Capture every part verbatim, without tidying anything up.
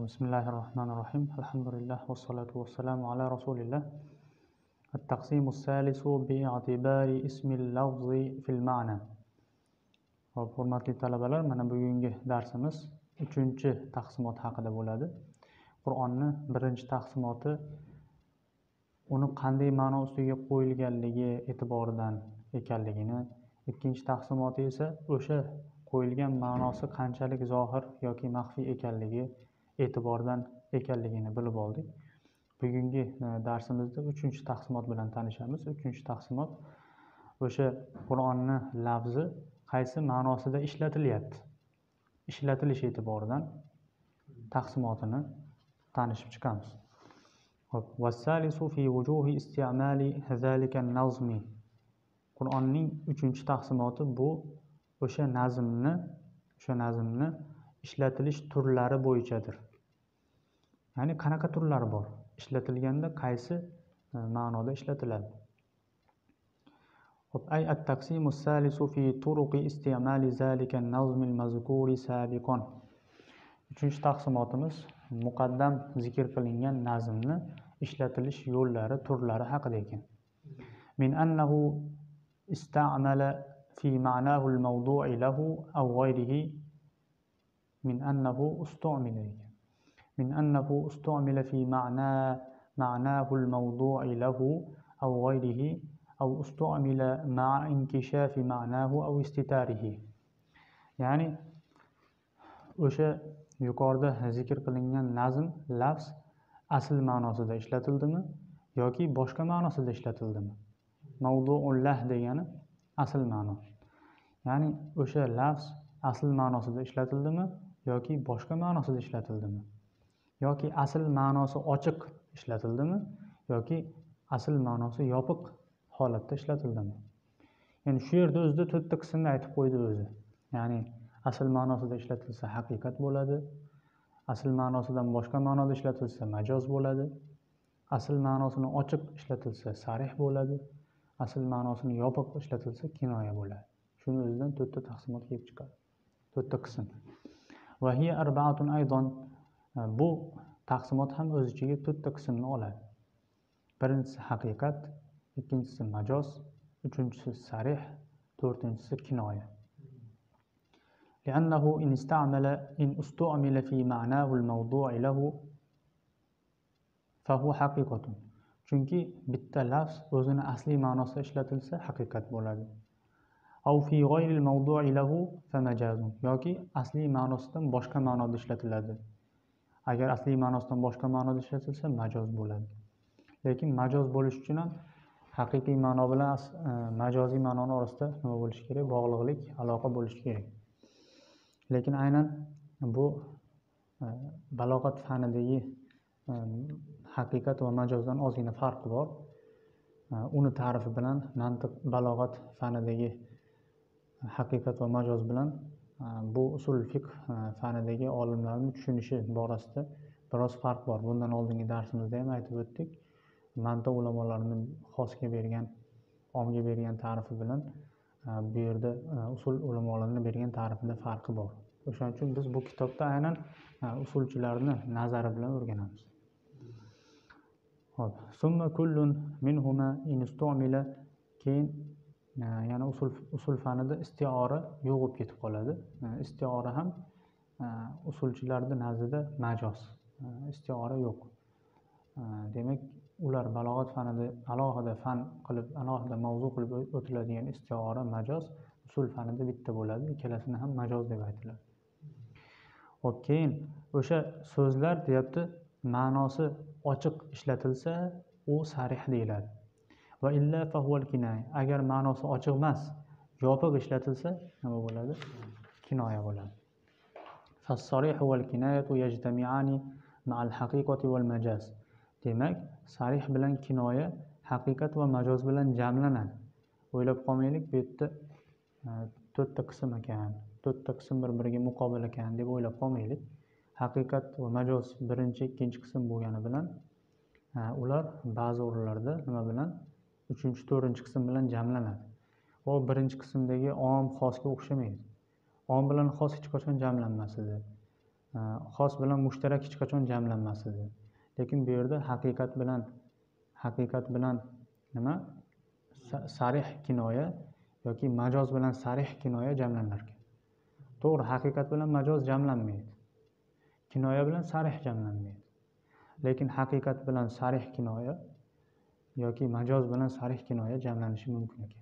Bismillahirrahmanirrahim. Alhamdulillah vassalatu vassalamu ala rasulillah. At-taqsimu salisu bi'atibari ismil lafzi fil ma'na. Hurmatli talabalar, mana bugungi darsimiz uchinchi taqsimot haqida bo'ladi. Qur'onni birinchi taqsimoti uni qanday ma'no ustiga qo'yilganligi e'tiboridan ekanligini, ikkinchi taqsimoti esa o'sha qo'yilgan ma'nosi qanchalik zohir yoki maxfiy ekanligi e'tiboridan ekanligini bilib oldik. Bugungi darsimizda uchinchi taqsimot bilan tanishamiz. Uchinchi taqsimot o'sha Qur'onni lafzi qaysi ma'nosida ishlatilyapti, ishlatilish e'tiboridan taqsimotini tanishib chiqamiz. Vassalisu fi wujuhi isti'mali zalika an-nazmi. Qur'onning uchinchi taqsimoti bu o'sha nazmni, o'sha nazmni ishlatilish turlari bo'yichadir. Ya'ni qanaqa turlari bor? Ishlatilganda qaysi ma'noda ishlatiladi? Ay at-taqsimu salisu fi turuqi isti'mali zalika an-nazmi al-mazkuri sabiqan. Uchinchi taqsimotimiz muqaddam zikr qilingan nazmni ishlatilish yo'llari, turlari haqida ekan. Min annahu ista'mala fi ma'nahu al-mawdu'i lahu aw ghayrihi min annahu ustu'mila min annahu ustu'mila fi ma'na ma'nahu al-mawdu'i lahu aw ghayrihi aw ustu'mila ma'a inkishafi ma'nahu aw istitarihi. Ya'ni o'sha yuqorida zikr qilingan nazm, lafz asl ma'nosida islatildimi yoki boshqa ma'nosida islatildimi? Mavdu'ullah degani asl ma'no. Ya'ni o'sha lafz asl ma'nosida ishlatildimi yoki boshqa ma'nosida ishlatildimi? Yoki asl ma'nosi ochiq ishlatildimi yoki asl ma'nosi yopiq holatda ishlatildimi? Ya'ni shu yerda o'zida to'rtta qismni aytib qo'ydi o'zi. Ya'ni asl ma'nosida ishlatilsa haqiqat bo'ladi, asl ma'nosidan boshqa ma'noda ishlatilsa majoz bo'ladi, asl ma'nosini ochiq ishlatilsa sarih bo'ladi, asl ma'nosini yopiq ishlatilsa kinoya bo'ladi. Shuni o'zidan to'rtta taqsimot kelib chiqadi. To'rtta qism. Va hiya arba'atun aydan. Bu taqsimot ham o'z ichiga to'rtta qismni oladi. Birinchisi haqiqat, ikkinchisi majoz, uchinchisi sarih, to'rtinchisi kinoya. لأنه إن استعمل إن استعمل في معناه الموضوع له فهو حقيقة. Chunki bitta lafz o'zini asli ma'nosida ishlatilsa haqiqat bo'ladi. Aw fi ghayril mawdu'i lahu fa majazun. Yoki asli ma'nosidan boshqa ma'noda ishlatiladi. Agar asli ma'nosidan boshqa ma'noda ishlatilsa majoz bo'ladi. Lekin majoz bo'lish uchun ham haqiqiy ma'no bilan majoziy ma'noning orasida nima bo'lishi kerak? Bog'liqlik, aloqa bo'lishi kerak. Lekin aynan bu balog'at fanidagi haqiqat va majozdan ozgina farqi bor. Uni ta'rifi bilan mantiq balog'at fanidagi haqiqat va majoz bilan bu usul fiqh fanidagi olimlarning tushunishi borasida biroz farq bor. Bundan oldingi darsimizda ham aytib o'tdik. Mantiq ulamolarining xosga bergan, omga bergan ta'rifi bilan bu yerda usul ulamolarining bergan ta'rifida farqi bor. O'shaning uchun biz bu kitobda aynan usulchilarning nazari bilan o'rganamiz. Xo'p, summa kullun minhuma in istu'mila, keyin yana usul usul fanida isti'ora yo'q bo'lib ketib qoladi. Isti'ora ham usulchilarning nazarida majoz. Isti'ora yo'q. Demak, ular balog'at fanida alohida fan qilib, alohida mavzu qilib o'tiladigan isti'ora, majoz usul fanida bitta bo'ladi. Ikkalasini ham majoz deb aytiladi. Xo'p, keyin o'sha so'zlar deyapti, ma'nosi ochiq ishlatilsa, u sarih deyiladi. Va illa fa huval kinoya. Agar ma'nosi ochiq emas, yopiq ishlatilsa, nima bo'ladi? Kinoya bo'ladi. Fas-sarih wal kinayatu yajtami'ani ma'al haqiqati wal majaz. Demak, sarih bilan kinoya haqiqat va majoz bilan jamlanadi. O'ylab qolmaylik, bu yerda to'rtta qism ekan, to'rtta qism bir-biriga muqobil ekan deb o'ylab qolmaylik. Haqiqat va majoz birinchi, ikkinchi qism bo'lgani bilan ular ba'zi o'rinlarda nima bilan uchinchi, to'rtinchi qism bilan jamlanadi. O birinchi qismdagi om xosga o'xshamaydi. Om bilan xos hech qachon jamlanmas edi. xos bilan mushtarak hech qachon jamlanmas edi. Lekin bu yerda haqiqat bilan haqiqat bilan nima sarih kinoya yoki majoz bilan sarih kinoya jamlanar ekan. To'g'ri, haqiqat bilan majoz jamlanmaydi. Kinoya bilan sarih jamlanmaydi. Lekin haqiqat bilan sarih kinoya yoki majoz bilan sarih kinoya jamlanishi mumkin ekan.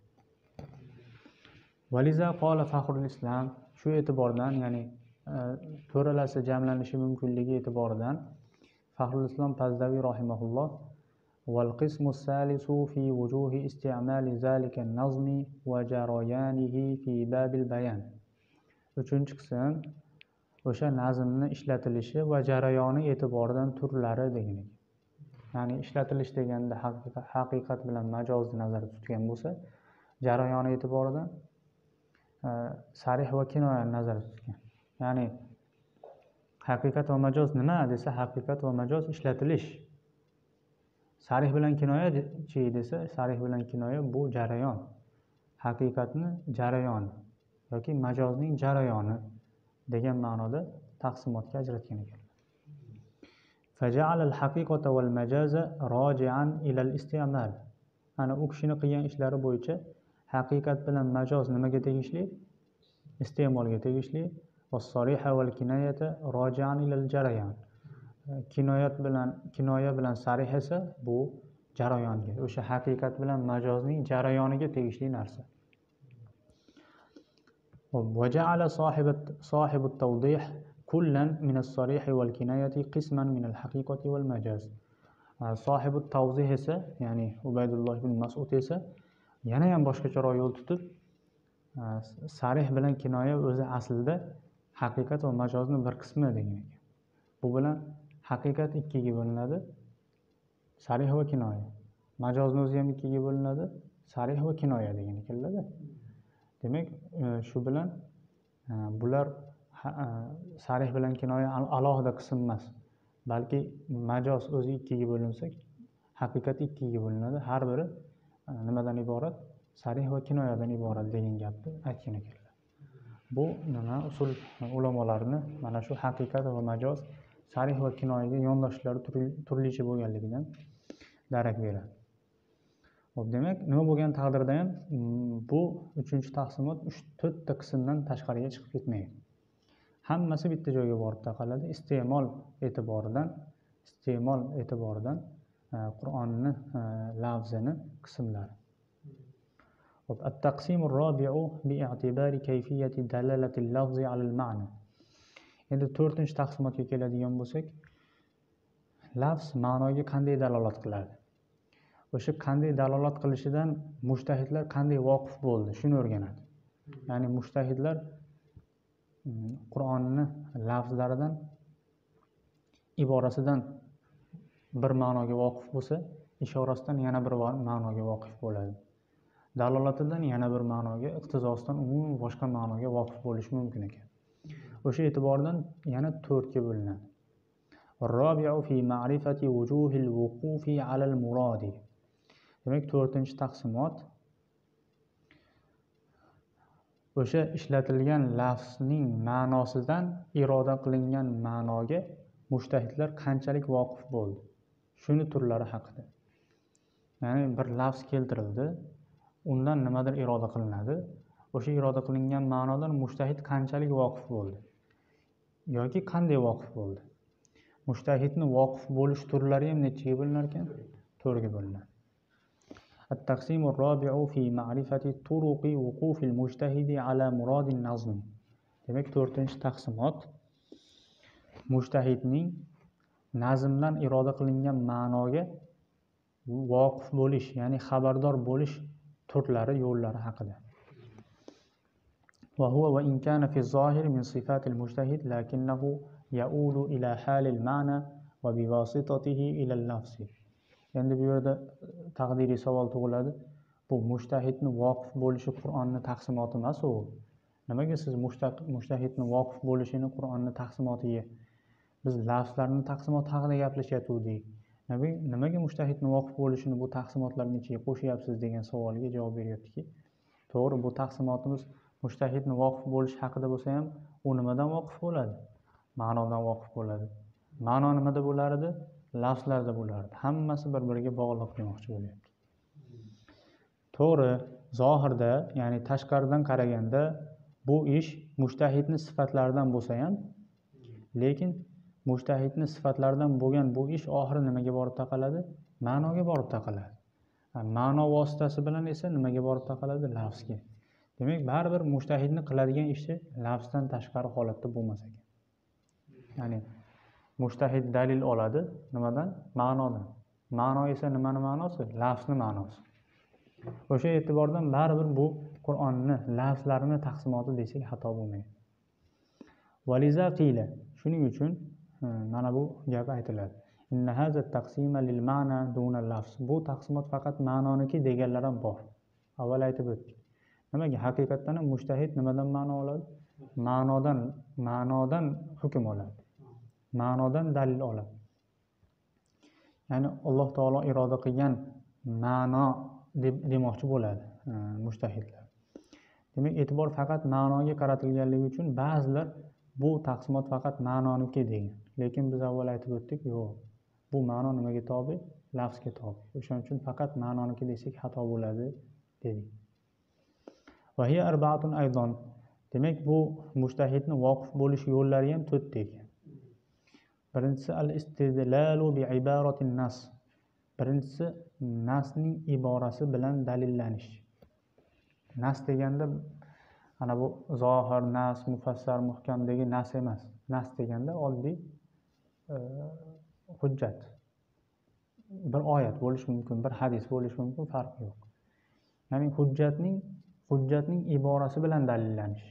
Valiza qola Faxrul Islom, shu e'tibordan, ya'ni to'ralasi jamlanishi mumkinligi e'tiboridan Faxrul Islom Pazdaviy rahimahulloh val qismu salisu fi wujuhi isti'mali zalika an-nazmi wa jarayanihi fi babil bayan. Uchinchi qism o'sha nazmni ishlatilishi va jarayoni e'tiboridan turlari degan ekan. Ya'ni ishlatilish deganda haqiqat, haqiqat bilan majozni nazarda tutgan bo'lsa, jarayoni e'tiboridan sarih va kinoyani nazarda tutgan. Ya'ni haqiqat va majoz nima desa, haqiqat va majoz ishlatilish. Sarih bilan kinoya chi desa, sarih bilan kinoya bu jarayon. Haqiqatni jarayoni yoki majozning jarayoni degan ma'noda taqsimotga ajratgan ekan. Faja'ala al-haqiqata wal majaza roji'an ila al-isti'mal. Ana u kishining qilgan ishlari bo'yicha haqiqat bilan majoz nimaga tegishli? Iste'molga tegishli. Was-sariha wal kinayata roji'an ila al-jarayan. Kinoyat bilan kinoya bilan sarih esa bu jarayonga, o'sha haqiqat bilan majozning jarayoniga tegishli narsa. وجعل صاحب صاحب التوضيح كلا من الصريح والكناية قسما من الحقيقة والمجاز. صاحب التوضيح esa, ya'ni Ubaydulloh ibn Mas'ud esa yana ham boshqacharoq yo'l tutib, sarih bilan kinoya o'zi aslida haqiqat va majozning bir qismi degan ekan. Bu bilan haqiqat ikkiga bo'linadi, sarih va kinoya. Majozni o'zi ham ikkiga bo'linadi, sarih va kinoya degan ekanlar-da. Demak, shu bilan bular sarih bilan kinoya alohida qism emas, balki majoz o'zi ikkiga bo'linsa, haqiqat ikkiga bo'linadi. Har biri nimadan iborat? Sarih va kinoyadan iborat degan gapni aytgan ekanlar. Bu nima usul ulamolarni mana shu haqiqat va majoz, sarih va kinoyaga yondoshishlari turlicha bo'lganligidan darak beradi. Xo'p, demak, nima bo'lgan taqdirda ham bu uchinchi taqsimot to'rtta qismdan tashqariga chiqib ketmaydi. Hammasi bitta joyga borib taqaladi. Iste'mol e'tiboridan, iste'mol e'tiboridan Qur'onni lafzini qismlari. Xo'p, at-taqsimur robi'u bi'i'tibari kayfiyati dalalati al-lafzi 'ala al-ma'na. Endi to'rtinchi taqsimotga keladigan bo'lsak, lafz ma'noga qanday dalolat qiladi? O'sha qanday dalolat qilishidan mujtahidlar qanday voqif bo'ldi, shuni o'rganadi. Ya'ni mujtahidlar Qur'onni lafzlaridan, iborasidan bir ma'noga voqif bo'lsa, ishorasidan yana bir ma'noga voqif bo'ladi. Dalolatidan yana bir ma'noga, iqtizosidan umuman boshqa ma'noga voqif bo'lishi mumkin ekan. O'sha e'tibordan yana to'rtga bo'linadi. Ar-rabi'u fi ma'rifati wujuhil wuqufi 'ala al-muradi. Demak, to'rtinchi taqsimot o'sha ishlatilgan lafzning ma'nosidan iroda qilingan ma'noga mujtahidlar qanchalik voqif bo'ldi, shuni turlari haqida. Ya'ni bir lafz keltirildi, undan nimadir iroda qilinadi, o'sha iroda qilingan ma'nodan mujtahid qanchalik voqif bo'ldi yoki qanday voqif bo'ldi. Mujtahidning voqif bo'lish turlari ham nechaga bo'linar ekan? to'rtga bo'linadi. التقسيم الرابع في معرفة طرق وقوف المجتهد على مراد النظم. Demak, to'rtinchi taqsimot mujtahidning nazmdan iroda qilingan ma'noga voqif bo'lish, ya'ni xabardor bo'lish turlari, yo'llari haqida. وهو وإن كان في الظاهر من صفات المجتهد لكنه يؤول إلى حال المعنى وبواسطته إلى اللفظ. Endi bu yerda taqdiriy savol tug'iladi. Bu mujtahidning voqif bo'lishi Qur'onning taqsimoti emas u. Nimaga siz mujtahidning voqif bo'lishini Qur'onning taqsimotiga, biz lafzlarning taqsimoti haqida gaplashyaptik. Nimaga mujtahidning voqif bo'lishini bu taqsimotlarning ichiga qo'shyapsiz degan savolga javob beryaptiki, to'g'ri, bu taqsimotimiz mujtahidning voqif bo'lishi haqida bo'lsa ham, u nimadan voqif bo'ladi? ma'nodan voqif bo'ladi. Ma'no nimada bo'lar edi? Lafzlarda bo'lardi. Hammasi bir-biriga bog'liq demoqchi bo'lyapti. To'g'ri, zohirda, ya'ni tashqaridan qaraganda bu ish mujtahidning sifatlaridan bo'lsa ham, lekin mujtahidning sifatlaridan bo'lgan bu ish oxiri nimaga borib taqaladi? Ma'noga borib taqaladi. Ma'no vositasi bilan esa nimaga borib taqaladi? Lafzga. Demak, baribir mujtahidning qiladigan ishi lafzdan tashqari holatda bo'lmas ekan. Ya'ni mujtahid dalil oladi nimadan? Ma'nodan. Ma'no esa nimani ma'nosi? Lafzning ma'nosi. O'sha e'tibordan baribir bu Qur'onni lafzlarini taqsimoti desak xato bo'lmaydi. Valiza qila. Shuning uchun mana bu gap aytiladi. Inna hadha at-taqsima lil ma'na duna al-lafz. Bu taqsimot faqat ma'noniki deganlar ham bor. Avval aytib o'tdik. Nimaga? Haqiqatan ham mujtahid nimadan ma'no oladi? Ma'nodan, ma'nodan hukm oladi. Ma'nodan dalil oladi. Ya'ni Alloh taolo iroda qilgan ma'no deb demoqchi bo'ladi mujtahidlar. Demak, e'tibor faqat ma'noga qaratilganligi uchun ba'zilar bu taqsimot faqat ma'noniki degan. Lekin biz avval aytib o'tdik, yo'q. Bu ma'no nimaga tobe? Lafzga tobe. O'shaning uchun faqat ma'noniki desak xato bo'ladi dedik. Va hiya arba'atun aydan. Demak, bu mujtahidning voqif bo'lish yo'llari ham to'rtta ekan. Birinchisi al-istidlalu bi ibaratin nas. Birinchisi nasning iborasi bilan dalillanish. Nas deganda ana bu zohir, nas, mufassar, muhkamdagi nas emas. Nas deganda oddiy e, hujjat. Bir oyat bo'lishi mumkin, bir hadis bo'lishi mumkin, farqi yo'q. Ya'ni hujjatning hujjatning iborasi bilan dalillanish.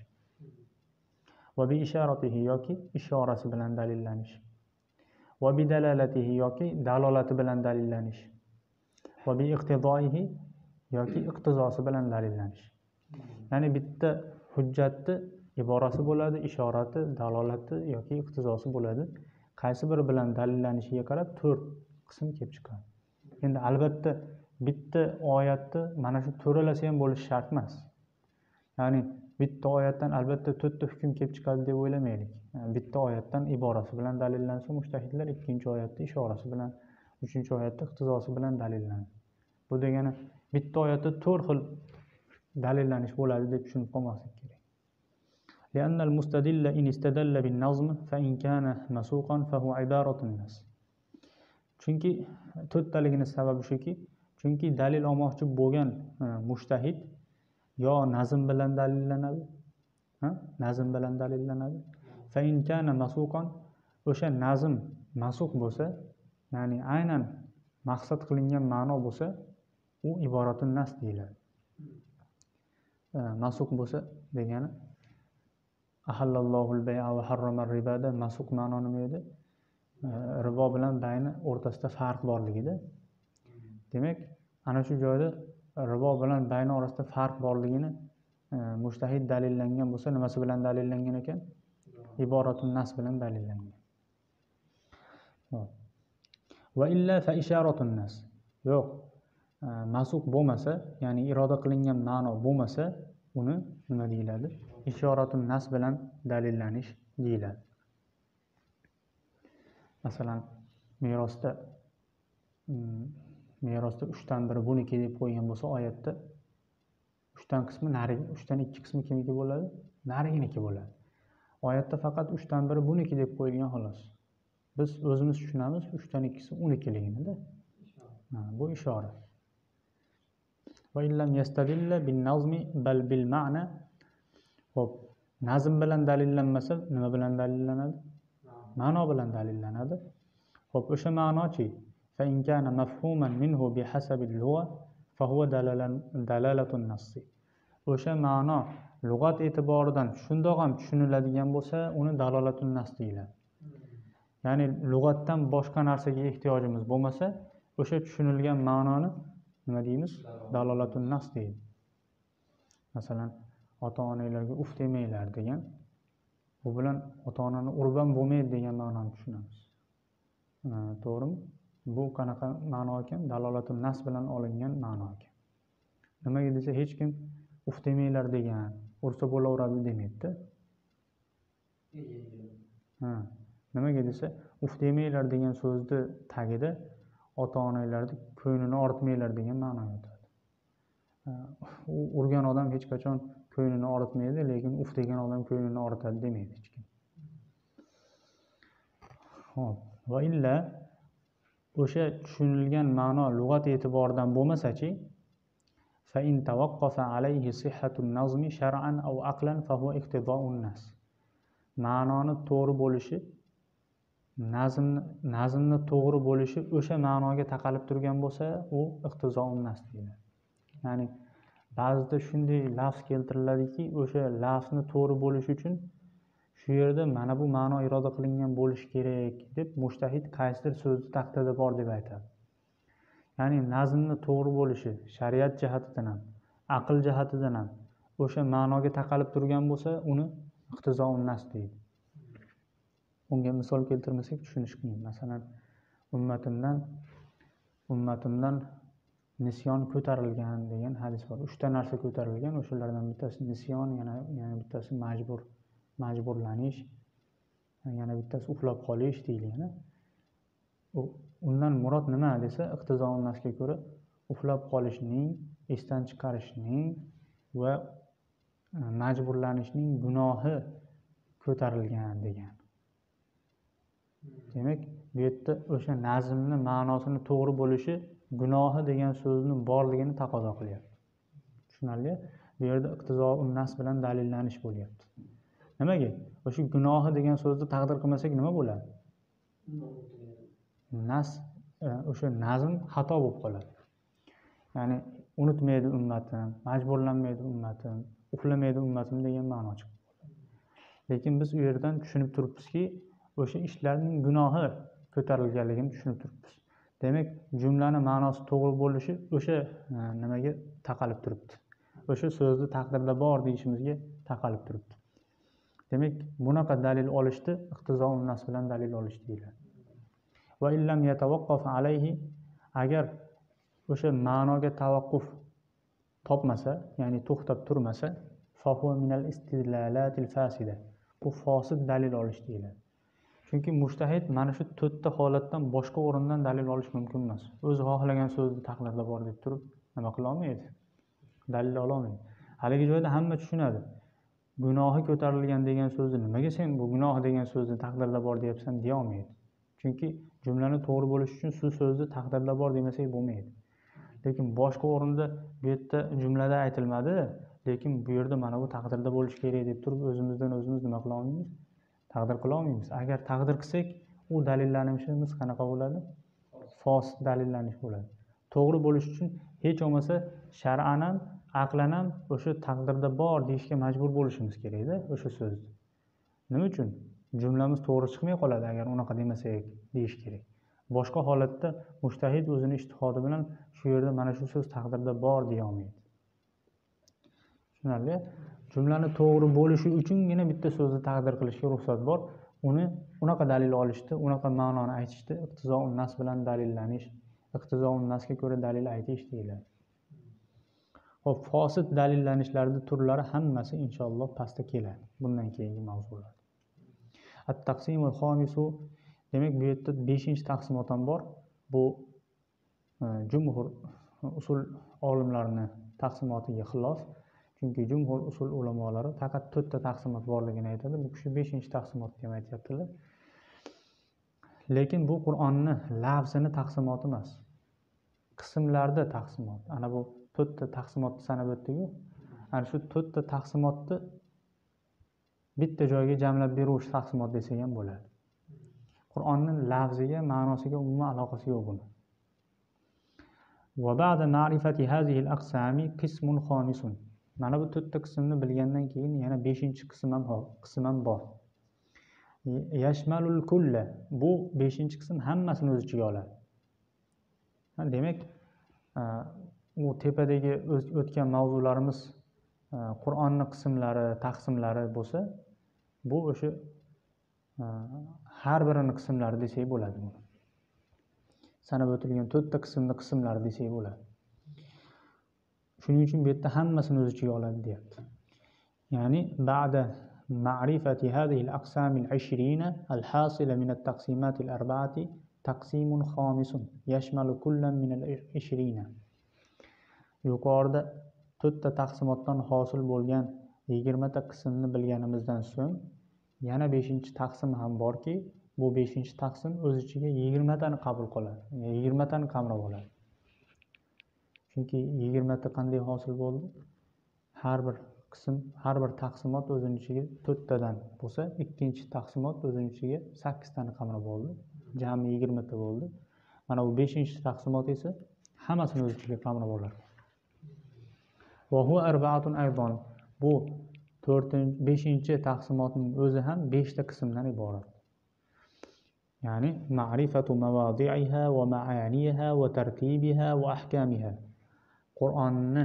Va bi isharatihi yoki ishorasi bilan dalillanish. Va bi dalalatihi yoki dalolati bilan dalillanish. Va bi iqtidoihi yoki iqtizosi bilan dalillanish. Ya'ni bitta hujjatni iborasi bo'ladi, ishorati, dalolati yoki iqtizosi bo'ladi. Qaysi biri bilan dalillanishiga qarab to'rt qism kelib chiqadi. Endi albatta bitta oyatni mana shu to'ralasi ham bo'lishi shart emas. Ya'ni bitta oyatdan albatta to'rtta hukm kelib chiqadi deb o'ylamaylik. Yani bitta oyatdan iborasi bilan dalillansa, mujtahidlar ikkinchi oyatda ishorasi bilan, uchinchi oyatda iqtizosi bilan dalillanadi. Bu degani bitta oyatda to'rt xil dalillanish bo'ladi deb tushunib qolmaslik kerak. لأن المستدل إن استدل بالنظم فإن كان مسوقا فهو عبارة النص. Chunki to'rttaligini sababi shuki, chunki dalil olmoqchi bo'lgan mujtahid yo nazm bilan dalillanadi, ha? Nazm bilan dalillanadi. Fa in kana masuqan, o'sha nazm masuq bo'lsa, ya'ni aynan maqsad qilingan ma'no bo'lsa, u iboratun nas deyiladi. Masuq bo'lsa degani ahallallohul bay'a va harramar ribada masuq ma'no nima edi? Ribo bilan bayni o'rtasida farq borligida. Demak, ana shu joyda ribo bilan bayni orasida farq borligini mujtahid dalillangan bo'lsa, nimasi bilan dalillangan ekan? Iboratun nas bilan dalillangan. Va illa fa isharatun nas. Yo'q, masuq bo'lmasa, ya'ni iroda qilingan ma'no bo'lmasa, uni nima deyiladi? Ishoratun nas bilan dalillanish deyiladi. Masalan, merosda merosda uchdan biri buniki deb qo'ygan bo'lsa, oyatda uchdan qismi nari, uchdan ikki qismi kimniki bo'ladi? Nariginiki bo'ladi. Oyatda faqat uchdan biri buniki deb qo'yilgan xolos. Biz o'zimiz tushunamiz, uchdan ikkisi unikiligini-da. Bu ishora. Va illam yastadilla bin nazmi bal bil ma'na. Xo'p, nazm bilan dalillanmasa, nima bilan dalillanadi? Ma'no bilan dalillanadi. Xo'p, o'sha ma'nochi fa in kana mafhuman minhu bihasabil lugha fa huwa dalalatun nass. O'sha ma'no lug'at e'tiboridan shundoq ham tushuniladigan bo'lsa, uni dalolatun nas deyiladi. Ya'ni lug'atdan boshqa narsaga ehtiyojimiz bo'lmasa, o'sha tushunilgan ma'noni nima deymiz? Dalolatun nas deydi. Masalan, ota-onalarga uf demanglar degan, bu bilan ota-onani urib ham bo'lmaydi degan ma'noni tushunamiz. To'g'rimi? Bu qanaqa ma'no ekan? Dalolatun nas bilan olingan ma'no ekan. Nimaga desa, hech kim uf demanglar degan, ursa bo'laveradi demaydi-da. Ha. Nimaga desa, uf demanglar degan so'zni tagida ota-onalarni ko'nglini ortmanglar degan ma'no yotadi. U urgan odam hech qachon ko'nglini ortmaydi, lekin uf degan odam ko'nglini ortadi demaydi hech kim. Xo'p, va illa o'sha tushunilgan ma'no lug'at e'tiboridan bo'lmasa-chi, fa in tawaqqafa alayhi sihhatun nazmi shar'an aw aqlan fa huwa iqtida'un nas. Ma'noni to'g'ri bo'lishi, nazm nazmni to'g'ri bo'lishi o'sha ma'noga taqalib turgan bo'lsa, u iqtiza'un nas deyiladi. Ya'ni ba'zida shunday lafz keltiriladiki, o'sha lafzni to'g'ri bo'lishi uchun shu yerda mana bu ma'no iroda qilingan bo'lishi kerak deb mushtahid qaysidir so'zni taqdirda bor deb aytadi. Ya'ni nazmni to'g'ri bo'lishi shariat jihatidan ham, aql jihatidan ham o'sha ma'noga taqalib turgan bo'lsa, uni iqtiza'un nas deydi. Unga misol keltirmasak tushunish qiyin. Masalan, ummatimdan ummatimdan nisyon ko'tarilgan degan hadis bor. uchta narsa ko'tarilgan, o'shalardan bittasi nisyon, yana yana bittasi majbur, majburlanish, yana bittasi uxlab qolish deyilgan. Undan murod nima desa, iqtiza'un nasga ko'ra uxlab qolishning, esdan chiqarishning va majburlanishning gunohi ko'tarilgan degan. Demak, bu yerda o'sha nazmni ma'nosini to'g'ri bo'lishi gunohi degan so'zni borligini taqozo qilyapti. Tushunarli? Bu yerda iqtiza'un nas bilan dalillanish bo'lyapti. Nimaga? O'sha gunohi degan so'zni taqdir qilmasak nima bo'ladi? Nas, o'sha nazm xato bo'lib qoladi. Ya'ni unutmaydi ummatim, majburlanmaydi ummatim, uxlamaydi ummatim degan ma'no chiqib qoladi. Lekin biz u yerdan tushunib turibmizki, o'sha ishlarning gunohi ko'tarilganligini tushunib turibmiz. Demak, jumlani ma'nosi to'g'ri bo'lishi o'sha nimaga taqalib turibdi. O'sha so'zni taqdirda bor deyishimizga taqalib turibdi. Demak, bunaqa dalil olishdi iqtiza'un nas bilan dalil olish deyiladi. Va illam yatawaqqaf alayhi, agar o'sha ma'noga tavaqquf topmasa, ya'ni to'xtab turmasa, fa huwa minal istidlalatil fasida. Bu fosid dalil olish deyiladi. Chunki mushtahid mana shu to'rtta holatdan boshqa o'rindan dalil olish mumkin emas. O'zi xohlagan so'zni taqdirda bor deb turib nima qila olmaydi? Dalil ola olmaydi. Haligi joyda hamma tushunadi. Gunohi ko'tarilgan degan so'zni nimaga sen bu gunoh degan so'zni taqdirda bor deyapsan deya olmaydi. Chunki jumlani to'g'ri bo'lish uchun shu so'zni taqdirda bor demasak bo'lmaydi. Lekin boshqa o'rinda bu yerda jumlada aytilmadi, lekin bu yerda mana bu taqdirda bo'lish kerak deb turib o'zimizdan o'zimiz nima qila olmaymiz? Taqdir qila olmaymiz. Agar taqdir qilsak, u dalillanishimiz qanaqa bo'ladi? Fosid dalillanish bo'ladi. To'g'ri bo'lish uchun hech bo'lmasa shar'an ham, aqlan ham o'sha taqdirda bor deyishga majbur bo'lishimiz kerak-da o'sha so'zni. Nima uchun? Jumlamiz to'g'ri chiqmay qoladi agar unaqa demasak deyish kerak. Boshqa holatda mushtahid o'zini ijtihodi bilan shu yerda mana shu so'z taqdirda bor deya olmaydi. Tushunarli? Jumlani to'g'ri bo'lishi uchungina bitta so'zni taqdir qilishga ruxsat bor. Uni unaqa dalil olishdi, unaqa ma'noni aytishdi, iqtiza'un nas bilan dalillanish, iqtiza'un nasga ko'ra dalil aytish deyiladi. Xo'p, fosid dalillanishlarning turlari hammasi inshaalloh pastda keladi. Bundan keyingi mavzular. At-taqsimul xomisu, demak bu yerda beshinchi taqsimot ham bor. Bu jumhur usul olimlarining taqsimotiga xilof. Chunki jumhur usul ulamolari faqat to'rtta taqsimot borligini aytadi. Bu kishi beshinchi taqsimot deb aytayaptilar. Lekin bu Qur'onni lafzini taqsimoti emas. Qismlarda taqsimot. Ana bu to'rtta taqsimotni sanab o'tdik-ku. Ana shu to'rtta taqsimotni bitta joyga jamlab beruvchi taqsimot desak ham bo'ladi. Qur'onning lafziga, ma'nosiga umuman aloqasi yo'q buni. Va ba'da ma'rifati hazihi al-aqsami qismun xomisun. Mana bu to'rtta qismni bilgandan keyin yana beshinchi qism ham qism ham bor. Yashmalul kulla. Bu beshinchi qism hammasini o'z ichiga oladi. Demak, u tepadagi o'tgan mavzularimiz Qur'onning qismlari, taqsimlari bo'lsa, bu o'sha har birini qismlari desak bo'ladi buni. Sanab o'tilgan to'rtta qismni qismlari desak bo'ladi. Shuning uchun bu yerda hammasini o'z ichiga oladi deyapti. Ya'ni ba'da معرفة هذه الأقسام العشرين الحاصلة من التقسيمات الأربعة تقسيم خامس يشمل كل من العشرين. yuqorida to'rtta taqsimotdan hosil bo'lgan yigirmata qismni bilganimizdan so'ng yana beshinchi taqsim ham borki, bu beshinchi taqsim o'z ichiga yigirmatani qabul qiladi, yigirmatani qamrab oladi. Chunki yigirmata qanday hosil bo'ldi? Har bir qism, har bir taqsimot o'zining ichiga to'rttadan bo'lsa, ikkinchi taqsimot o'zining ichiga sakkiztani qamrab oldi. Jami yigirmata bo'ldi. Mana bu beshinchi taqsimot esa hammasini o'z ichiga qamrab oladi. Va huwa arba'atun aydan. Bu to'rtinchi, beshinchi taqsimotning o'zi ham beshta qismdan iborat. Ya'ni ma'rifatu mavadi'iha va ma'aniha va tartibiha va ahkamiha. Qur'onni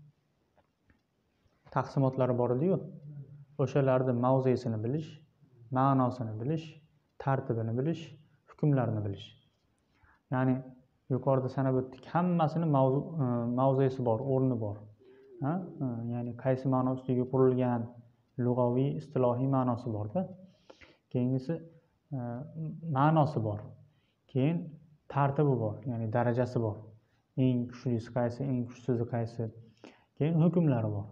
taqsimotlari bor edi-yu, o'shalarning mavzesini bilish, ma'nosini bilish, tartibini bilish, hukmlarini bilish. Ya'ni yuqorida sanab o'tdik, hammasini mavzu, mavzesi bor, o'rni bor. Ha? Ya'ni qaysi ma'no ustiga qurilgan lug'aviy, istilohiy ma'nosi bor-da. Keyingisi ma'nosi bor. Keyin tartibi bor, ya'ni darajasi bor. Eng kuchlisi qaysi, eng kuchsizi qaysi. Keyin hukmlari bor.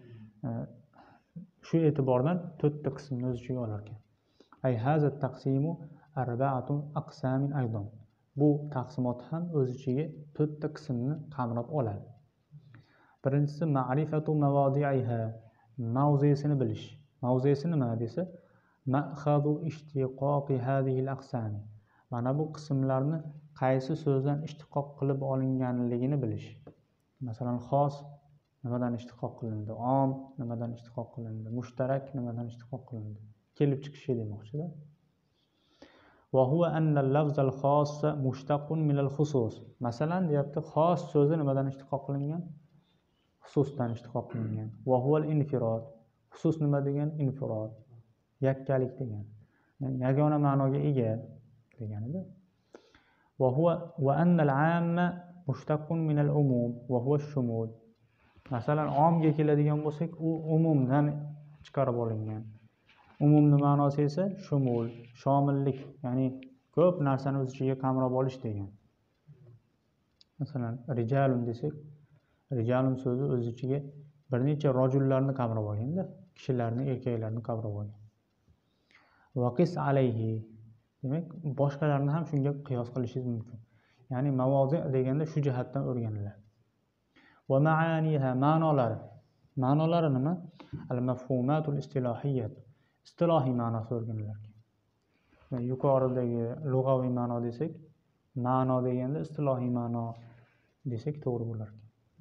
Shu e'tibordan to'rtta qismni o'z ichiga olar ekan. Ay haza taqsimu arba'atun aqsamin aydan. Bu taqsimot ham o'z ichiga to'rtta qismni qamrab oladi. Birinchisi ma'rifatu mavadi'iha, mavzesini bilish. Mavzesi nima desa, ma'khadu ishtiqoqi hadhihi al-aqsam. Mana bu qismlarni qaysi so'zdan ishtiqoq qilib olinganligini bilish. Masalan, xos nimadan ishtiqoq qilindi, om nimadan ishtiqoq qilindi, mushtarak nimadan ishtiqoq qilindi. Kelib chiqishi demoqchi-da. Va huwa anna al-lafz al-khass mushtaqun min al-khusus. Masalan, deyapti, xos so'zi nimadan ishtiqoq qilingan? Xususdan ishtiqoq qilingan. Va huwa al-infirad. Xusus nima degan? Infirad. Yakkalik degan. Ya'ni yagona ma'noga ega deganida. Va huwa wa anna al-'amma mushtaqun min al-umum va huwa ash-shumul. Masalan, omga keladigan bo'lsak, u umumdan chiqarib olingan. Umumning ma'nosi esa shumul, shomillik, ya'ni ko'p narsani o'z ichiga qamrab olish degan. Masalan, rijalun desak, rijalun so'zi o'z ichiga bir necha rajullarni qamrab olganda, kishilarni, erkaklarni qamrab olgan. Vaqis alayhi. Demak, boshqalarni ham shunga qiyos qilishingiz mumkin. Ya'ni mavozi' deganda shu jihatdan o'rganiladi. Va ma'aniha, ma'nolari. Ma'nolari nima? Al-mafhumatul istilohiyyat. Istilohiy ma'nosi o'rganilar. Yuqoridagi lug'aviy ma'no desak, ma'no deganda istilohiy ma'no desak to'g'ri bo'lar.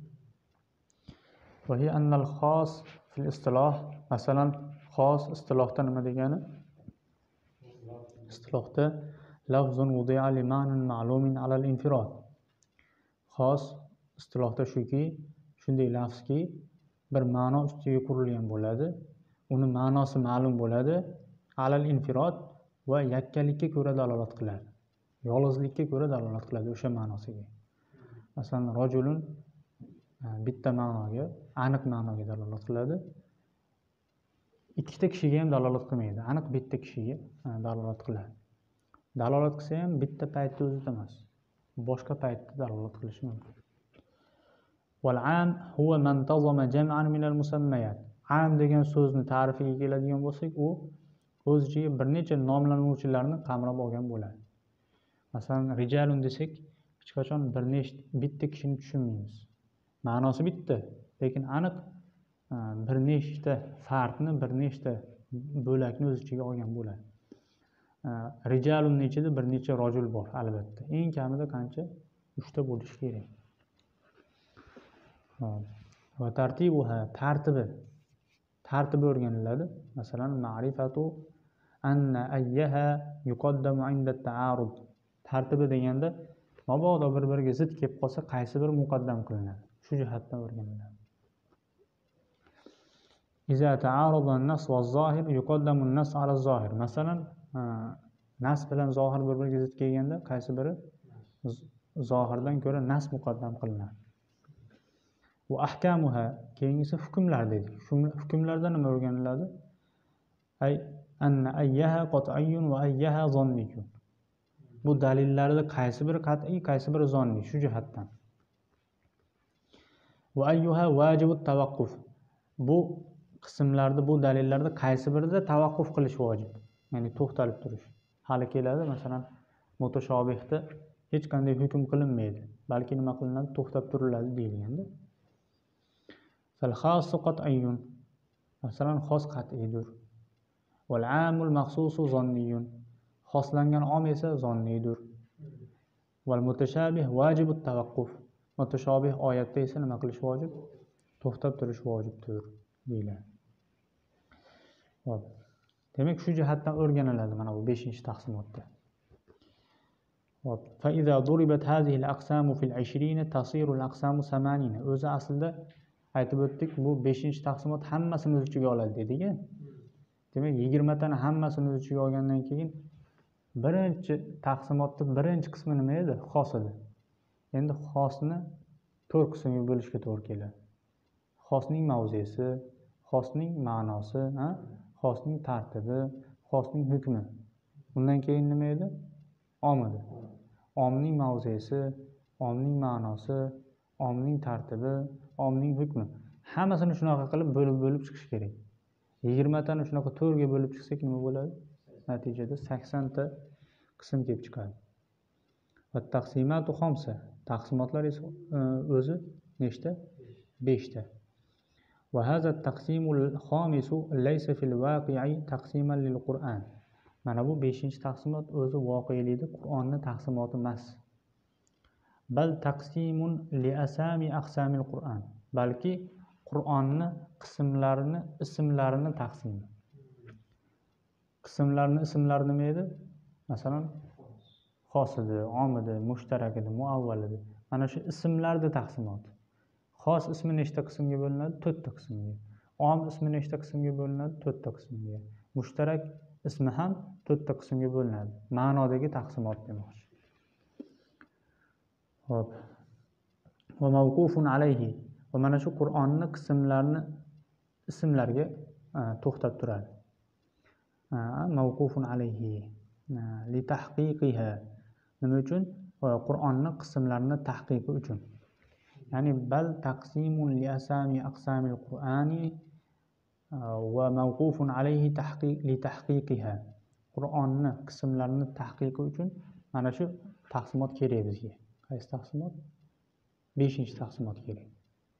Va hiya anna al-khas fil istiloh, masalan, xos istilohda nima degani? Istilohda lafzun wudi'a li ma'nan ma'lumin 'ala al-infirad. Xos istilohda shuki, shunday lafzki bir ma'no ustiga qurilgan bo'ladi, uni ma'nosi ma'lum bo'ladi, 'ala al-infirad va yakkalikka ko'ra dalolat qiladi. Yolg'izlikka ko'ra dalolat qiladi o'sha ma'nosiga. Masalan, rajulun bitta ma'noga, aniq ma'noga dalolat qiladi. Ikkita kishiga ham dalolat qilmaydi, aniq bitta kishiga dalolat qiladi. Dalolat qilsa ham bitta paytda o'zida emas, boshqa paytda dalolat qilishi mumkin. Wal 'am huwa man tazama jam'an min al-musammayat. 'am degan so'zni ta'rifiga keladigan bo'lsak, u o'z ichiga bir necha nomlanuvchilarni qamrab olgan bo'ladi. Masalan, rijalun desak, hech qachon bir nechta bitta kishini tushunmaymiz. Ma'nosi bitta, lekin aniq bir nechta fardni, bir nechta bo'lakni o'z ichiga olgan bo'ladi. Rijalunning ichida bir necha rajul bor, albatta. Eng kamida qancha? uchta bo'lishi kerak. Va tartibuha, tartibi. Tartibi o'rganiladi. Masalan, ma'rifatu anna ayyaha yuqaddamu 'inda at-ta'arud. Tartibi deganda mabodo bir-biriga zid kelib qolsa, qaysi biri muqaddam qilinadi? Shu jihatdan o'rganiladi. Iza ta'arada an-nas va az-zohir yuqaddamu an-nas 'ala az-zohir. Masalan, nas bilan zohir bir-biriga zid kelganda, qaysi biri zohirdan ko'ra nas muqaddam qilinadi. Va ahkamuha, keyingisi hukmlar dedik. Hukmlarda nima o'rganiladi? Ay anna ayyaha qat'iyyun va ayyaha zonniyun. Bu dalillarda qaysi biri qat'iy, qaysi biri zonni shu jihatdan. Va ayyuha vajibut tavaqquf. Bu qismlarda, bu dalillarda qaysi birida tavaqquf qilish vojib, ya'ni to'xtalib turish. Hali keladi, masalan, mutashobihda hech qanday hukm qilinmaydi, balki nima qilinadi, to'xtab turiladi deyilganda. Fal xossu qat'iyyun. Masalan, xos qat'iydir. Wal amul maxsusu zonniyun. Xoslangan om esa zonniydir. Wal mutashabih vajibut tavaqquf. Mutashobih oyatda esa nima qilish vojib? To'xtab turish vojibdir deyiladi. Xo'p. Demak, shu jihatdan o'rganiladi mana bu beshinchi taqsimotda. Xo'p. Fa idza duribat hadhihi al-aqsamu fil ishrin tasiru al-aqsamu samanin. O'zi aslida aytib o'tdik, bu beshinchi taqsimot hammasini o'z ichiga oladi dedik-a. Demak, yigirma tani hammasini o'z ichiga olgandan keyin birinchi taqsimotda birinchi qismi nima edi? Xos edi. Endi xosni to'rt qismga bo'lishga to'g'ri keladi. Xosning mavzesi, xosning ma'nosi, ha? Xosning tartibi, xosning hukmi. Undan keyin nima edi? Om edi. Omning mavzesi, omning ma'nosi, omning tartibi, omning hukmi. Hammasini shunaqa qilib bo'lib-bo'lib chiqish kerak. yigirma tani shunaqa to'rtga bo'lib chiqsak nima bo'ladi? Natijada sakson ta qism kelib chiqadi. Va taqsimatu xamsa. Taqsimotlar esa o'zi nechta? besh ta. Va hadha at-taqsimul xamis laysa fil waqi'i taqsiman lil Qur'an. Mana bu beshinchi taqsimot o'zi voqelikda Qur'onning taqsimoti emas. Bal taqsimun li asami aqsamil Qur'an. Balki Qur'onning qismlarini, ismlarini taqsimi. Qismlarning ismlari nima edi? Masalan, xos edi, om edi, mushtarak edi, muavval edi. Mana shu ismlarda taqsimot. Xos ismi nechta qismga bo'linadi? to'rt ta qismga. Om ismi nechta qismga bo'linadi? to'rt ta qismga. Mushtarak ismi ham to'rt ta qismga bo'linadi. Ma'nodagi taqsimot demoqchi. Xo'p. Va mavqufun alayhi. Va mana shu Qur'onning qismlarini ismlarga to'xtab turadi. Mavqufun alayhi li tahqiqiha. Nima uchun? Qur'onning qismlarini tahqiqi uchun. Ya'ni bal taqsimun li asami aqsamil Qur'ani va mavqufun alayhi tahqiq li tahqiqiha. Qur'onning qismlarini tahqiqi uchun mana shu taqsimot kerak bizga. Qaysi taqsimot? beshinchi taqsimot kerak.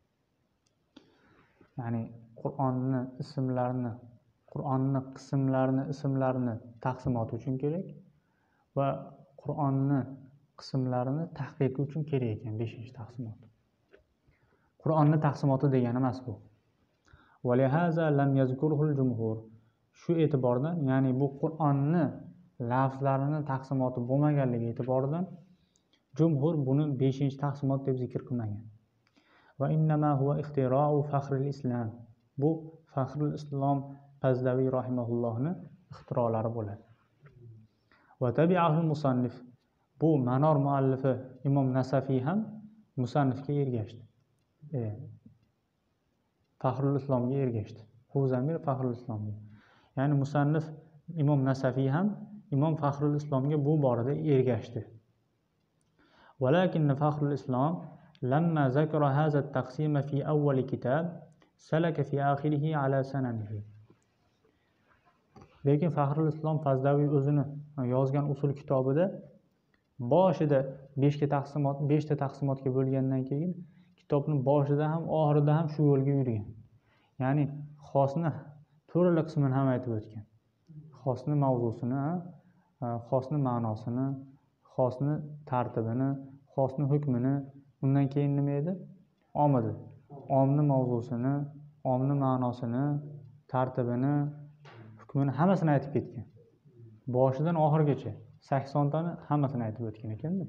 Ya'ni Qur'onning ismlarini, Qur'onning qismlarini, ismlarini taqsimoti uchun kerak va Qur'onning qismlarini tahqiqi uchun kerak ekan beshinchi taqsimot. Qur'onning taqsimoti degani emas bu. Va lihaza lam yazkuruhu al-jumhur. Shu e'tibordan, ya'ni bu Qur'onning lafzlarini taqsimoti bo'lmaganligi e'tiboridan jumhur buni beshinchi taqsimot deb zikr qilmagan. Va innama huwa ixtira'u Faxrul Islom. Bu Faxrul Islom Pazdaviy rahimahullohning ixtirolari bo'ladi. Va tabi'ahu musannif. Bu Manor muallifi Imom Nasafiy ham musannifga ergashdi. E, Faxrul Islomga ergashdi. Huzamir Faxrul Islomga. Ya'ni musannif Imom Nasafiy ham Imom Faxrul Islomga bu borada ergashdi. Walakin Faxrul Islom lamma zakara hadha at-taqsim fi awwal kitab salaka fi akhirih ala sananihi. Lekin Faxrul Islom Fazdaviy o'zini yozgan usul kitobida boshida besh ta taqsimot, besh ta taqsimotga bo'lgandan keyin kitobning boshida ham, oxirida ham shu yo'lga yurgan. Ya'ni xosni to'rala qismini ham aytib o'tgan. Xosni mavzusini, xosni ma'nosini, xosni tartibini, xosni hukmini, undan keyin nima edi? Om edi. Omni mavzusini, omni ma'nosini, tartibini, hukmini hammasini aytib ketgan. Boshidan oxirigacha sakson tani hammasini aytib o'tgan ekanda.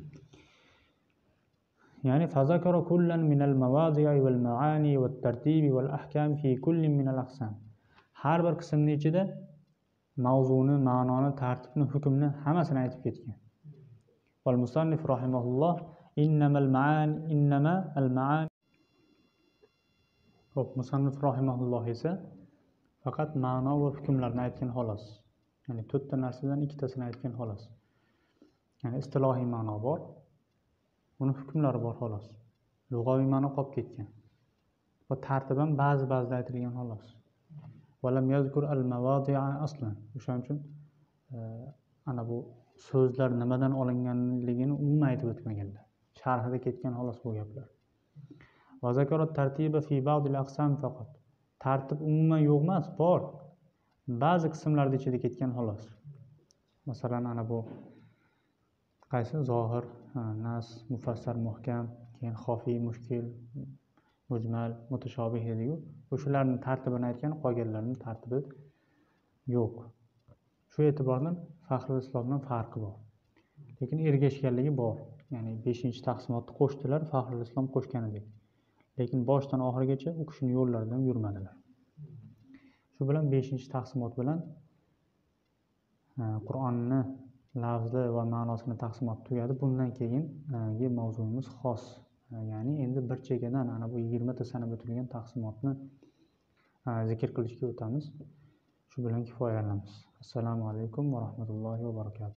Ya'ni fazakara kullan min al-mawadi'i wal ma'ani wat tartibi wal ahkam fi kullin min al-aqsam. Har bir qismning ichida mavzuni, ma'noni, tartibni, hukmni hammasini aytib ketgan. Wal musannif rahimahulloh innamal ma'ani innama al-ma'ani. Xo'p, musannif rahimahulloh esa faqat ma'no va hukmlarni aytgan xolos. Ya'ni to'rtta narsadan ikkitasini aytgan xolos. Ya'ni istilohiy ma'no bor, uni hukmlari bor xolos. Lug'aviy ma'no qolib ketgan. Va tartiban ba'zi ba'zida aytilgan xolos. Valam yazkur al-mawadi'a aslan. O'shaning uchun ana bu so'zlar nimadan olinganligini umuman aytib o'tmaganlar. Sharhida ketgan xolos bu gaplar. Va zakara tartiba fi ba'd al-aqsam faqat. Tartib umuman yo'q emas, bor. Ba'zi qismlarda ichida ketgan xolos. Masalan, ana bu qaysi zohir, nas, mufassar, muhkam, keyin xofiy, mushkil, mujmal, mutashobih dediku. O'shalarning tartibini aytgan, qolganlarning tartibi yo'q. Shu e'tibordan Faxrul Islomdan farqi bor. Lekin ergashganligi bor. Ya'ni beshinchi taqsimotni qo'shdilar, Faxrul Islom qo'shganidek. Lekin boshdan oxirigacha u kishining yo'llaridan yurmadilar. Shu bilan beshinchi taqsimot bilan Qur'onni lafzi va ma'nosini taqsimot tugadi. Bundan keyingi mavzuyimiz xos. Ya'ni endi bir chekkadan ana bu yigirma ta sanab o'tilgan taqsimotni zikr qilishga o'tamiz. Shu bilan kifoyalanamiz. Assalomu alaykum va rahmatullohi va barakatuh.